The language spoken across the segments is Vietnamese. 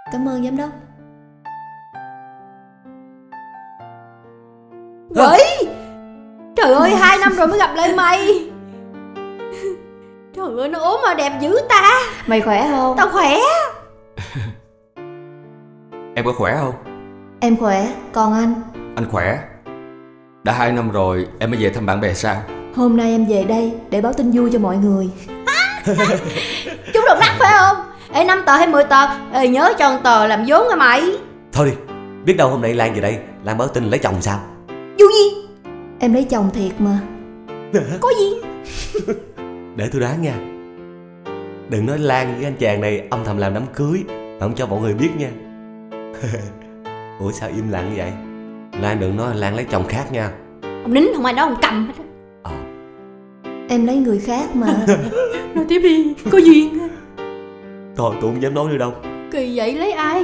Cảm ơn giám đốc. Quỷ! Trời ơi, 2 năm rồi mới gặp lại mày. Trời ơi, nó ốm mà đẹp dữ ta. Mày khỏe không? Tao khỏe. Em có khỏe không? Em khỏe, còn anh? Anh khỏe. Đã 2 năm rồi em mới về thăm bạn bè sao? Hôm nay em về đây để báo tin vui cho mọi người. Chúng được nắc phải không? Ê, 5 tờ hay 10 tờ? Ê, nhớ cho 1 tờ làm vốn nha mày. Thôi đi, biết đâu hôm nay Lan về đây, Lan báo tin lấy chồng sao? Vui gì? Em lấy chồng thiệt mà. Có gì? Để tôi đoán nha. Đừng nói Lan với anh chàng này âm thầm làm đám cưới mà không cho mọi người biết nha. Ủa sao im lặng vậy? Lan đừng nói Lan lấy chồng khác nha. Ông nín không ai nói, ông cầm hết. Em lấy người khác mà. Nói tiếp đi, có duyên. Thôi tôi không dám nói nữa đâu. Kỳ vậy, lấy ai?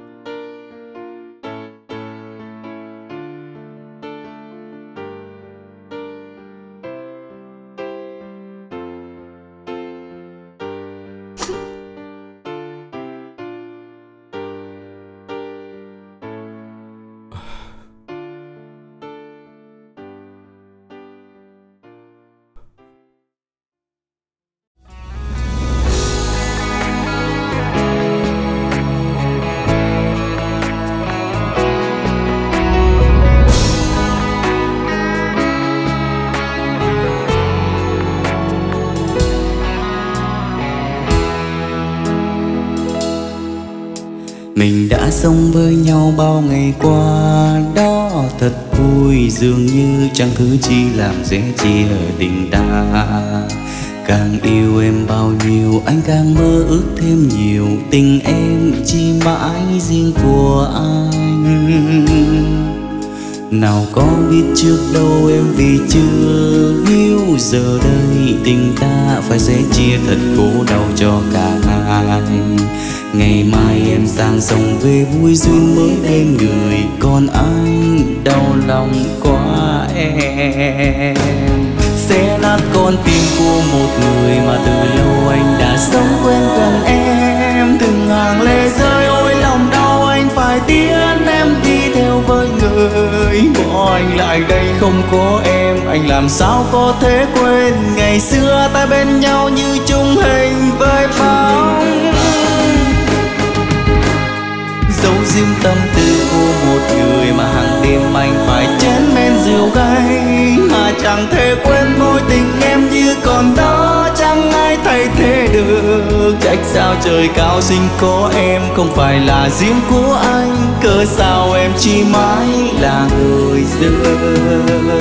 Mình đã sống với nhau bao ngày qua, đó thật vui, dường như chẳng thứ chi làm dễ chia tình ta. Càng yêu em bao nhiêu, anh càng mơ ước thêm nhiều, tình em chỉ mãi riêng của anh. Nào có biết trước đâu em vì chưa hiểu, giờ đây tình ta phải sẽ chia thật khổ đau cho cả hai. Ngày mai em sang sông về vui duyên mới bên người, còn anh đau lòng quá em. Sẽ nát con tim của một người mà từ lâu anh đã sống quen gần em. Từng hàng lệ rơi ôi lòng đau, anh phải tiến em đi theo với người. Bỏ anh lại đây không có em, anh làm sao có thể quên ngày xưa ta bên nhau như chung hình với bóng. Giấu riêng tâm tư của một người mà hàng đêm anh phải chén men rượu gay, mà chẳng thể quên mối tình em như còn đó, chẳng ai thay thế được. Trách sao trời cao sinh có em không phải là riêng của anh, cớ sao em chỉ mãi là người dưng.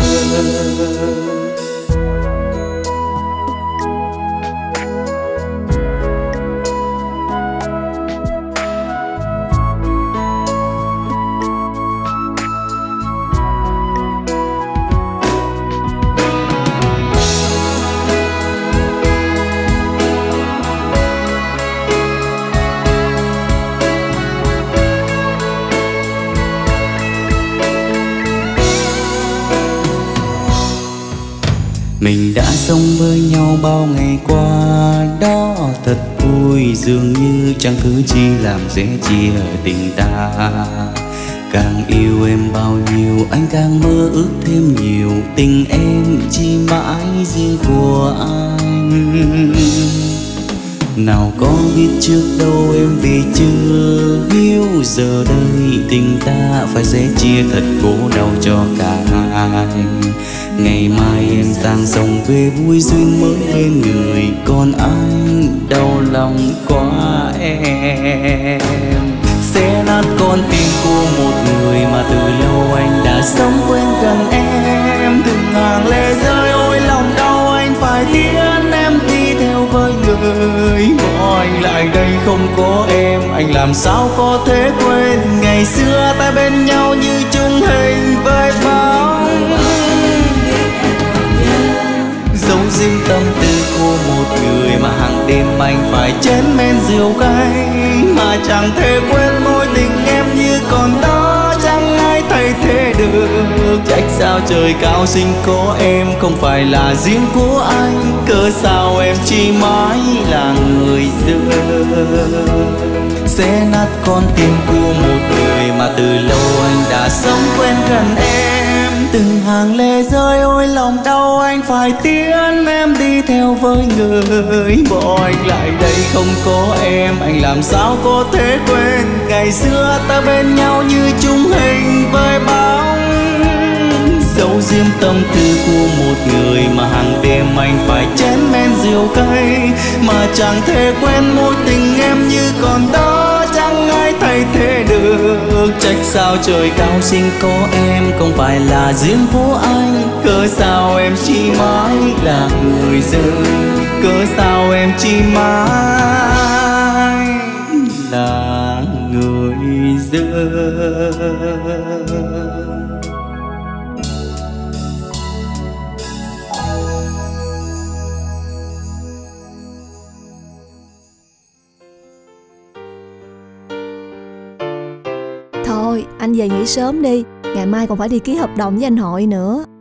Mình đã sống với nhau bao ngày qua, đó thật vui, dường như chẳng thứ chi làm dễ chia tình ta. Càng yêu em bao nhiêu, anh càng mơ ước thêm nhiều, tình em chỉ mãi riêng của anh. Nào có biết trước đâu em vì chưa hiểu, giờ đây tình ta phải sẽ chia thật khổ đau cho cả hai. Ngày mai em sang sông về vui duyên mới bên người, còn anh đau lòng quá em. Sẽ nát con tim của một người mà từ lâu anh đã sống quen gần em. Từng hàng lệ rơi ôi lòng đau, anh phải tiến em đi theo với người. Bỏ anh lại đây không có em, anh làm sao có thể quên ngày xưa ta bên nhau như chung hình với bóng. Giấu riêng tâm tư của một người mà hàng đêm anh phải chén men rượu gay, mà chẳng thể quên mối tình em như còn đó, chẳng ai thay thế được. Trách sao trời cao sinh có em không phải là riêng của anh, cớ sao em chỉ mãi là người dưng xé nát con tim của một người mà từ lâu anh đã sống quen gần em. Từng hàng lệ rơi ôi lòng đau anh phải tiễn em đi theo với người, bỏ anh lại đây không có em anh làm sao có thể quên ngày xưa ta bên nhau như chung hình với bóng, giấu diêm tâm tư của một người mà hàng đêm anh phải chén men rượu cay, mà chẳng thể quên mối tình em như còn đó, chẳng ai thay thế được. Trách sao trời cao sinh có em không phải là riêng của anh, cớ sao em chỉ mãi là người dưng, cớ sao em chỉ mãi là người dưng. Thôi anh về nghỉ sớm đi, ngày mai còn phải đi ký hợp đồng với anh Hội nữa.